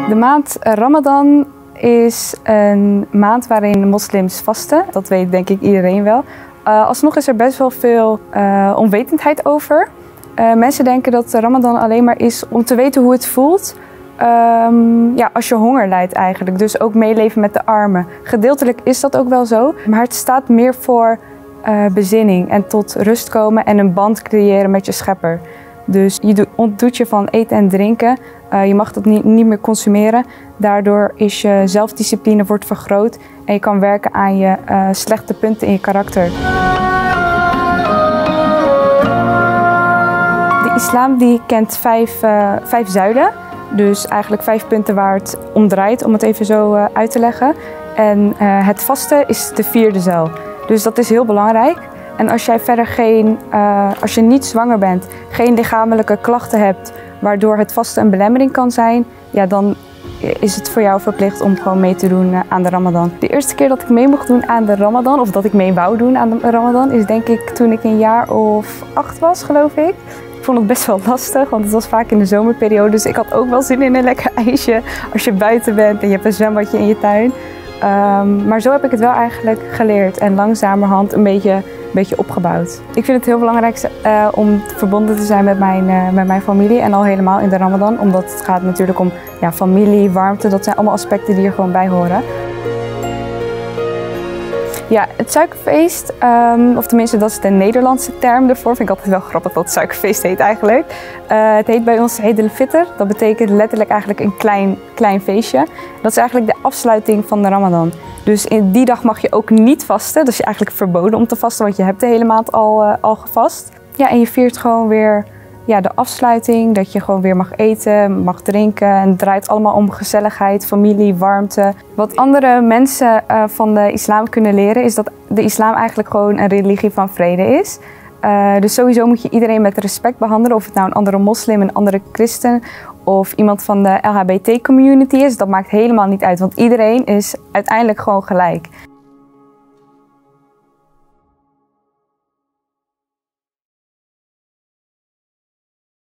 De maand Ramadan is een maand waarin moslims vasten. Dat weet denk ik iedereen wel. Alsnog is er best wel veel onwetendheid over. Mensen denken dat Ramadan alleen maar is om te weten hoe het voelt. Ja, als je honger lijdt eigenlijk. Dus ook meeleven met de armen. Gedeeltelijk is dat ook wel zo. Maar het staat meer voor bezinning en tot rust komen en een band creëren met je schepper. Dus je ontdoet je van eten en drinken. Je mag dat niet meer consumeren. Daardoor is je zelfdiscipline wordt vergroot en je kan werken aan je slechte punten in je karakter. De islam die kent vijf zuilen. Dus eigenlijk 5 punten waar het om draait, om het even zo uit te leggen. En het vasten is de 4e zuil. Dus dat is heel belangrijk. En als jij verder als je niet zwanger bent, geen lichamelijke klachten hebt, waardoor het vasten een belemmering kan zijn, ja, dan is het voor jou verplicht om gewoon mee te doen aan de Ramadan. De eerste keer dat ik mee mocht doen aan de Ramadan, of dat ik mee wou doen aan de Ramadan, is denk ik toen ik een jaar of 8 was, geloof ik. Ik vond het best wel lastig, want het was vaak in de zomerperiode, dus ik had ook wel zin in een lekker ijsje als je buiten bent en je hebt een zwembadje in je tuin. Maar zo heb ik het wel eigenlijk geleerd en langzamerhand een beetje opgebouwd. Ik vind het heel belangrijk om verbonden te zijn met mijn familie en al helemaal in de Ramadan. Omdat het gaat natuurlijk om familie, warmte, dat zijn allemaal aspecten die er gewoon bij horen. Ja, het suikerfeest, of tenminste dat is de Nederlandse term ervoor. Vind ik altijd wel grappig dat het suikerfeest heet eigenlijk. Het heet bij ons Eid al-Fitr. Dat betekent letterlijk eigenlijk een klein feestje. Dat is eigenlijk de afsluiting van de Ramadan. Dus in die dag mag je ook niet vasten. Dat is eigenlijk verboden om te vasten, want je hebt de hele maand al gevast. Ja, en je viert gewoon weer de afsluiting, dat je gewoon weer mag eten, mag drinken. En het draait allemaal om gezelligheid, familie, warmte. Wat andere mensen van de islam kunnen leren is dat de islam eigenlijk gewoon een religie van vrede is. Dus sowieso moet je iedereen met respect behandelen, of het nou een andere moslim, een andere christen of iemand van de LHBT-community is. Dat maakt helemaal niet uit, want iedereen is uiteindelijk gewoon gelijk.